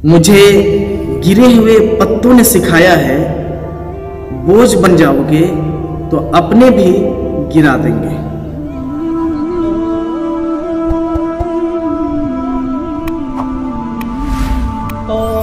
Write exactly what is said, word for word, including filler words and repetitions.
मुझे गिरे हुए पत्तों ने सिखाया है, बोझ बन जाओगे तो अपने भी गिरा देंगे। ओ